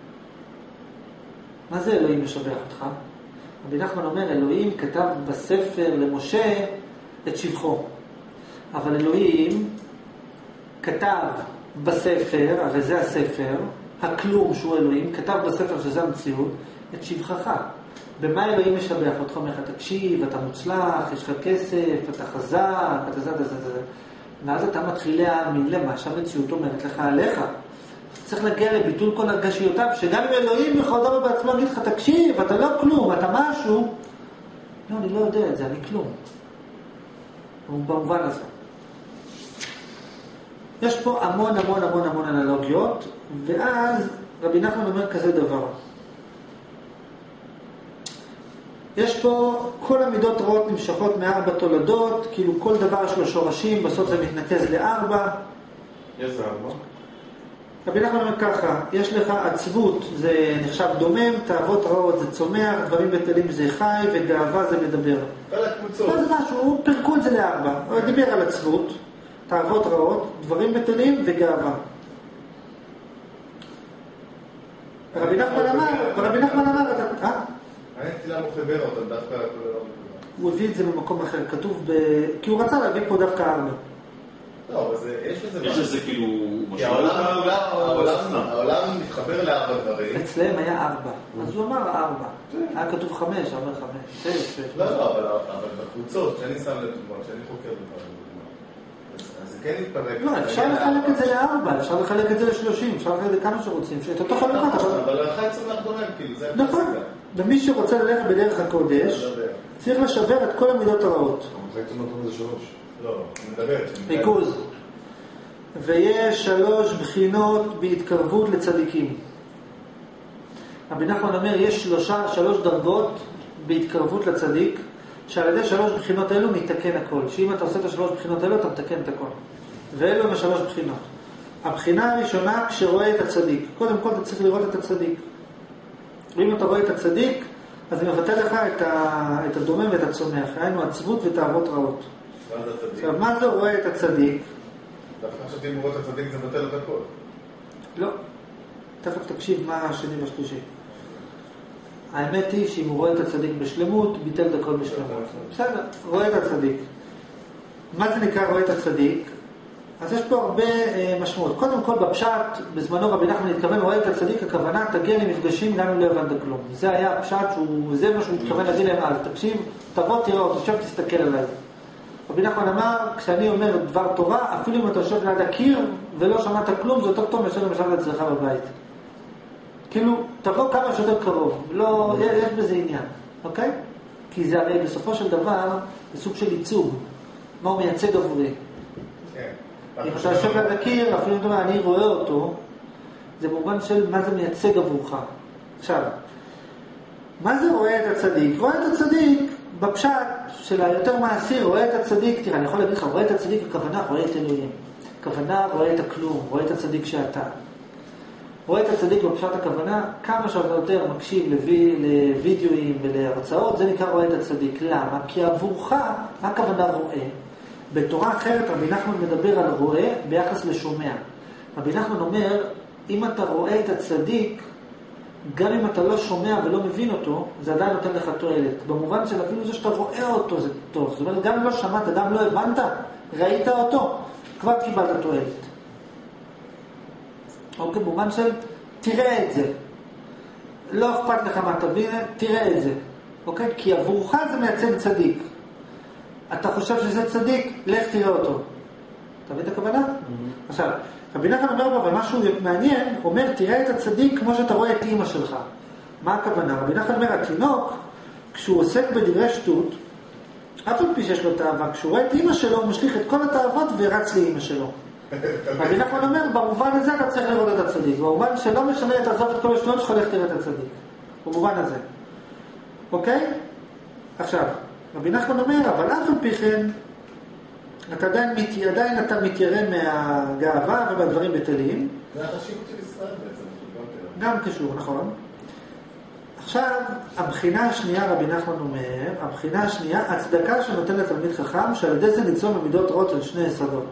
מה זה אלוהים משבח אותך? רבי נחמן אומר, אלוהים כתב בספר למשה את שבחו. אבל אלוהים כתב בספר, הרי זה הספר, הכלום שהוא אלוהים, כתב בספר שזה המציאות, את שבחך. במה אלוהים משבח אותך? אומר לך, תקשיב, אתה מוצלח, יש לך כסף, אתה חזק, אתה זה, זה, זה, זה. ואז אתה מתחיל להאמין למה שהמציאות אומרת לך עליך. צריך להגיע לביטול כל הרגשיותיו, שגם אם אלוהים בכבודו ובעצמו יגיד לך, תקשיב, אתה לא כלום, אתה משהו. לא, אני לא יודע את זה, אני כלום. במובן הזה. יש פה המון המון המון המון אנלוגיות, ואז רבי נחמן אומר כזה דבר. יש פה כל המידות רעות נמשכות מארבע תולדות, כאילו כל דבר יש לו שורשים, בסוף זה מתנקז לארבע. יש זה ארבע? רבי נחמן אומר ככה, יש לך עצבות, זה נחשב דומם, תאוות רעות זה צומח, דברים בטלים זה חי, וגאווה זה מדבר. כל הקבוצות. זה משהו, הוא פרקו את זה לארבע. הוא דיבר על עצבות, תאוות רעות, דברים בטלים וגאווה. רבי נחמן אמר, רבי נחמן אמר, אה? אני תלה מחבר אותם דווקא על כל הרב. הוא הביא את זה במקום אחר, כתוב ב... כי הוא רצה להביא פה דווקא ארבע. לא, אבל יש לזה... יש לזה כאילו... כי העולם מתחבר לארבע דברים. אצלם היה ארבע, אז הוא אמר ארבע. היה כתוב חמש, אמר חמש, שש, שש. לא, לא, אבל בקבוצות, שאני שם לדוגמה, שאני חוקר בדברים, אז זה כן מתפרק. לא, אפשר לחלק את זה לארבע, אפשר לחלק את זה לשלושים, אפשר לחלק את זה כמה שרוצים, את אותו חלוקת. אבל אחד צומח דומם, כאילו, זה... נכון, ומי שרוצה ללכת בדרך הקודש, צריך לשבר את כל המידות הרעות. זה צומח דומם זה שלוש. לא, אני מדבר. ריכוז. ויש שלוש בחינות בהתקרבות לצדיקים. רבי נחמן אומר, יש שלושה, שלוש דרגות בהתקרבות לצדיק, שעל ידי שלוש בחינות אלו מתקן הכל. שאם אתה עושה את השלוש בחינות אלו, אתה מתקן את הכל. ואלו הם השלוש בחינות. הבחינה הראשונה, כשרואה את הצדיק. קודם כל אתה צריך לראות את הצדיק. ואם אתה רואה את הצדיק, אז זה מבטא לך את, ה... את הדומם ואת הצומח. היינו עצבות ותאוות רעות. עכשיו, מה זה רואה את הצדיק? דווקא חשבתי אם הוא רואה את הצדיק זה מבטל את הכל. לא. תכף תקשיב מה השני והשלישי. האמת היא שאם הוא רואה את הצדיק בשלמות, ביטל את הכל בשלמות. בסדר, רואה את הצדיק. מה זה נקרא רואה את הצדיק? אז יש פה הרבה אה, משמעות. קודם כל בפשט, בזמנו רבי נחמן התכוון, רואה את הצדיק, הכוונה תגיע למפגשים גם אם לא הבנת כלום. זה היה הפשט, שהוא, זה מה שהוא התכוון להגיד להם אז. תקשיב, תבוא תראה אותו, עכשיו תסתכל עליי. רבי נחמן אמר, כשאני אומר דבר תורה, אפילו אם אתה יושב ליד הקיר ולא שמעת כלום, זה יותר טוב מאשר למשל אצלך בבית. כאילו, תבוא כמה שיותר קרוב, לא, יש בזה עניין, אוקיי? כי זה הרי בסופו של דבר, זה סוג של ייצוג, מה הוא מייצג עבורי. אם אתה יושב ליד הקיר, אפילו אם אתה אומר, אני רואה אותו, זה במובן של מה זה מייצג עבורך. עכשיו, מה זה רואה את הצדיק? רואה את הצדיק בפשט של היותר מעשי, רואה את הצדיק, תראה, אני יכול להגיד לך, רואה את הצדיק, הכוונה רואה את אלוהים. הכוונה רואה את הכלום, רואה את הצדיק שאתה. רואה את הצדיק בפשט הכוונה, כמה שאתה יותר מקשיב לווי, לוידאוים ולהרצאות, זה נקרא רואה את הצדיק. למה? כי עבורך, מה הכוונה רואה? בתורה אחרת רבי נחמן מדבר על רואה ביחס לשומע. רבי נחמן אומר, אם אתה רואה את הצדיק, גם אם אתה לא שומע ולא מבין אותו, זה עדיין נותן לך תועלת. במובן של אפילו זה שאתה רואה אותו זה טוב. זאת אומרת, גם אם לא שמעת, גם לא הבנת, ראית אותו, כבר קיבלת תועלת. אוקיי, במובן של תראה את זה. לא אכפת לך מה תבין, תראה את זה. אוקיי? כי עבורך זה מייצג צדיק. אתה חושב שזה צדיק, לך תראה אותו. אתה מבין את הכוונה? Mm-hmm. עכשיו, רבי נחמן אומר בו, אבל משהו מעניין, אומר, תראה את הצדיק כמו שאתה רואה את אמא שלך. מה הכוונה? רבי נחמן אומר, התינוק, כשהוא עוסק בדברי שטות, אף על פי שיש לו תאווה, כשהוא רואה את אמא שלו, הוא משליך את כל התאוות ורץ לאמא שלו. רבי נחמן אומר, במובן הזה אתה צריך לראות את הצדיק. במובן שלא משנה, תעזוב את כל השטויות שלך, לך תראה את הצדיק. במובן הזה. אוקיי? עכשיו, רבי נחמן אומר, אבל אף על פי כן, אתה עדיין, עדיין אתה מתיירא מהגאווה ומהדברים בטלים. זה החשיבות של ישראל בעצם. גם קשור, נכון. עכשיו, הבחינה השנייה, רבי נחמן אומר, הבחינה השנייה, הצדקה שנותן לתלמיד חכם, שעל ידי זה ניצול במידות רעות של שני יסודות.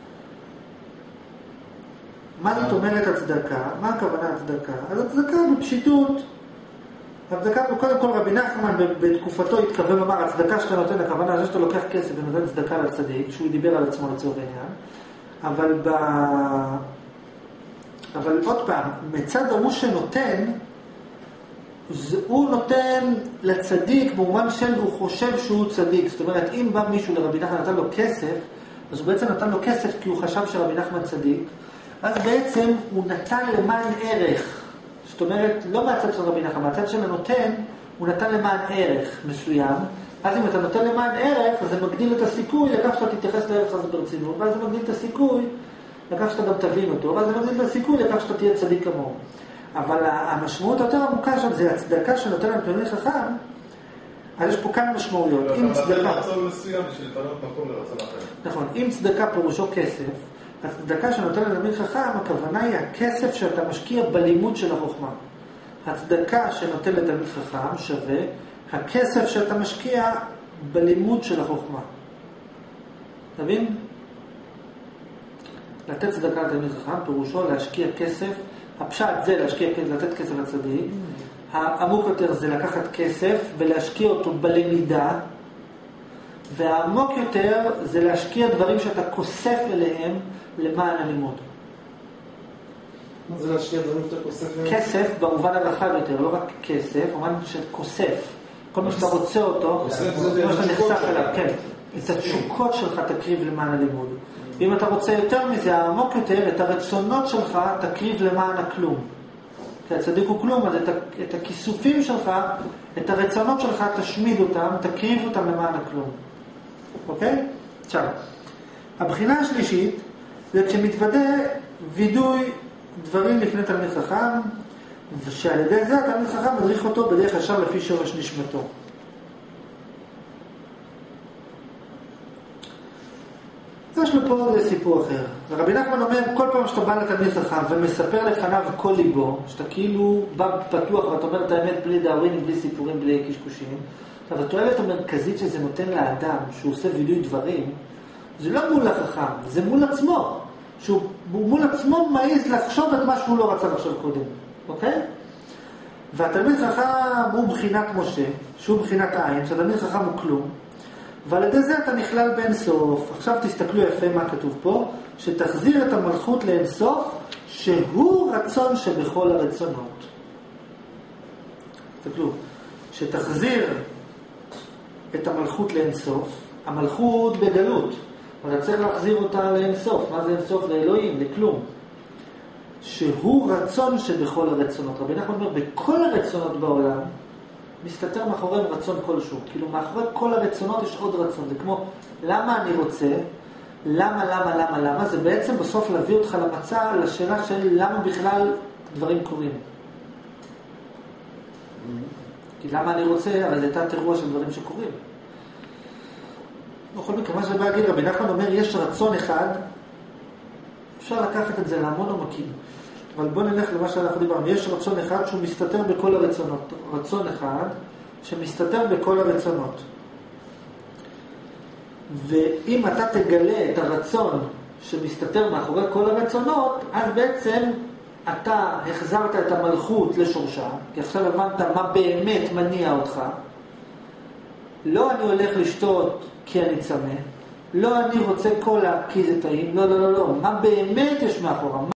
מה זאת אומרת הצדקה? מה הכוונה הצדקה? אז הצדקה בפשיטות, הצדקה, קודם כל רבי נחמן בתקופתו התכוון לומר, הצדקה שאתה נותן, הכוונה זה שאתה לוקח כסף ונותן צדקה לצדיק, שהוא דיבר על עצמו לצורך העניין, אבל ב... אבל עוד פעם, מצד ההוא שנותן, הוא נותן לצדיק במובן של הוא חושב שהוא צדיק. זאת אומרת, אם בא מישהו לרבי נחמן נתן לו כסף, אז הוא בעצם נתן לו כסף כי הוא חשב שרבי נחמן צדיק, אז בעצם הוא נתן למען ערך. זאת אומרת, לא מהצד של רבי נחמן, מהצד של הנותן, הוא נתן למען ערך מסוים. אז אם אתה נותן למען ערך, אז זה מגדיל את הסיכוי לכך שאתה תתייחס לערך הזה ברצינות, ואז זה מגדיל את הסיכוי לכך שאתה גם תבין אותו, ואז זה מגדיל את הסיכוי לכך שאתה תהיה צדיק כמוהו. אבל המשמעות היותר עמוקה שם זה הצדקה שנותן לתלמיד חכם, אז יש פה כמה משמעויות. אתה נותן רצון מסוים בשביל לפנות מקום לרצון אחר. נכון, אם צדקה פירושו כסף, הצדקה שנותן לתלמיד חכם, הכוונה היא הכסף שאתה משקיע בלימוד של החוכמה. הצדקה שנותן לתלמיד חכם שווה הכסף שאתה משקיע בלימוד של החוכמה. תבין? לתת צדקה לתלמיד חכם, פירושו להשקיע כסף. הפשט זה להשקיע, לתת כסף לצדיק. העמוק יותר זה לקחת כסף ולהשקיע אותו בלמידה. והעמוק יותר זה להשקיע דברים שאתה כוסף אליהם למען הלימוד. מה זה להשקיע דברים שאתה כוסף אליהם? כסף במובן הרחב יותר, לא רק כסף, במובן של כוסף. כל מה שאתה רוצה אותו, כל מה שאתה נחשף אליו, כן. את התשוקות שלך תקריב למען הלימוד. ואם אתה רוצה יותר מזה, העמוק יותר, את הרצונות שלך תקריב למען הכלום. כי הצדיק הוא כלום, אז את, את הכיסופים שלך, את הרצונות שלך תשמיד אותם, תקריב אותם למען הכלום. אוקיי? עכשיו, הבחינה השלישית זה כשמתוודא וידוי דברים לפני תלמיד חכם, ושעל ידי זה התלמיד חכם מדריך אותו בדרך ישר לפי שורש נשמתו. יש לו פה סיפור אחר. רבי נחמן אומר, כל פעם שאתה בא לתלמיד חכם ומספר לפניו כל ליבו, שאתה כאילו בא פתוח ואתה אומר את האמת בלי דאווינים, בלי סיפורים, בלי קשקושים, אבל התועלת המרכזית שזה נותן לאדם, שהוא עושה וידוי דברים, זה לא מול החכם, זה מול עצמו. שהוא מול עצמו מעיז לחשוב את מה שהוא לא רצה לחשוב קודם. אוקיי? והתלמיד חכם הוא בחינת משה, שהוא בחינת העין, שהתלמיד חכם הוא כלום, ועל ידי זה אתה נכלל באין סוף. עכשיו תסתכלו יפה מה כתוב פה, שתחזיר את המלכות לאין סוף, שהוא רצון שבכל הרצונות. תסתכלו, שתחזיר את המלכות לאין סוף, המלכות בגלות, אבל אתה צריך להחזיר אותה לאין סוף. מה זה אין סוף? לאלוהים, לכלום. שהוא רצון שבכל הרצונות. רבי נחמן אומר, בכל הרצונות בעולם, מסתתר מאחוריהם רצון כלשהו. כאילו, מאחורי כל הרצונות יש עוד רצון. זה כמו, למה אני רוצה? למה, למה, למה, למה? זה בעצם בסוף להביא אותך למצע, לשאלה של למה בכלל דברים קורים. כי למה אני רוצה? אבל זה הייתה תירוע של דברים שקורים. בכל מקרה, מה שבא להגיד, רבי נחמן אומר, יש רצון אחד, אפשר לקחת את זה להמון עמקים. אבל בוא נלך למה שאנחנו דיברנו. יש רצון אחד שהוא מסתתר בכל הרצונות. רצון אחד שמסתתר בכל הרצונות. ואם אתה תגלה את הרצון שמסתתר מאחורי כל הרצונות, אז בעצם אתה החזרת את המלכות לשורשה, כי עכשיו הבנת מה באמת מניע אותך. לא אני הולך לשתות כי אני צמא, לא אני רוצה קולה כי זה טעים, לא, לא, לא, לא. מה באמת יש מאחורה?